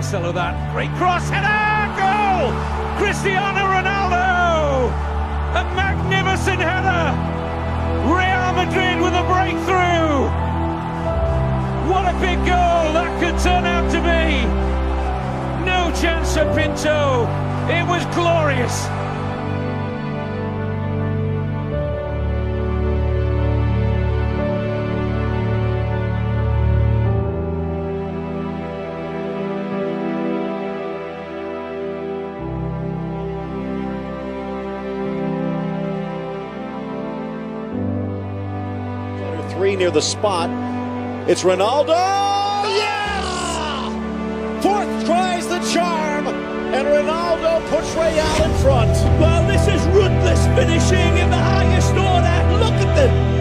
Marcelo that. Great cross, header, goal! Cristiano Ronaldo! A magnificent header! Real Madrid with a breakthrough! What a big goal that could turn out to be! No chance for Pinto. It was glorious. Three near the spot. It's Ronaldo. Yes! Fourth tries the charm, and Ronaldo puts Real in front. Well, this is ruthless finishing in the highest order. Look at the